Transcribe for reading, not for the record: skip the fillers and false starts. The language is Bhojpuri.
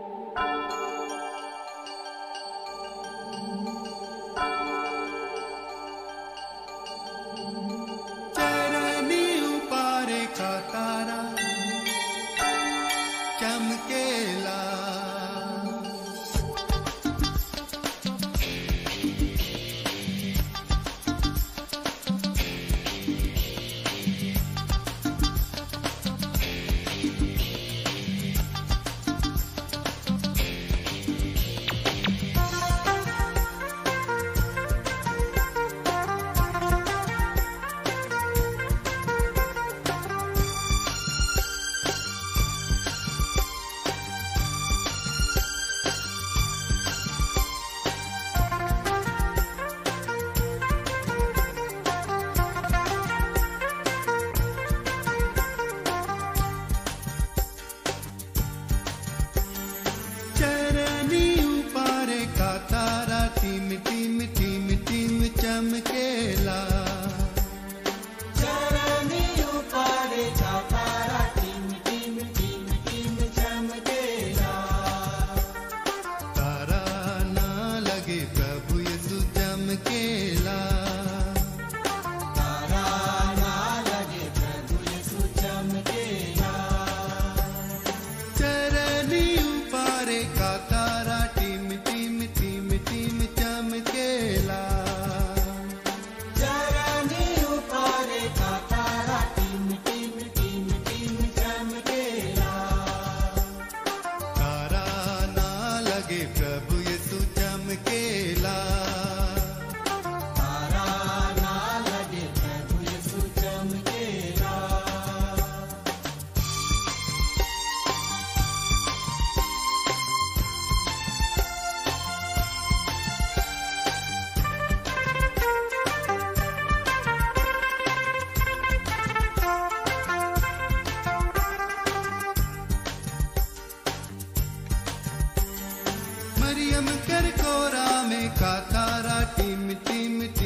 चरनी उपारे का तारा चमकेला, तारा टीम टीम टीम टीम चमकेला। चरनी उपारे का तारा टीम टीम टीम टीम चमकेला। तारा ना लगे प्रभु यीशु चमकेला। तारा ना लगे प्रभु यीशु चमकेला। चरनी उपारे का तारा टीम टीम टीम टीम चमकेला। चरनी उपारे का तारा टीम टीम टीम टीम चमकेला। तारा ना लगे प्रभु यीशु चमकेला। तारा ना लगे प्रभु यीशु चमकेला। मरियम कर कोरा में का तारा टीम टीम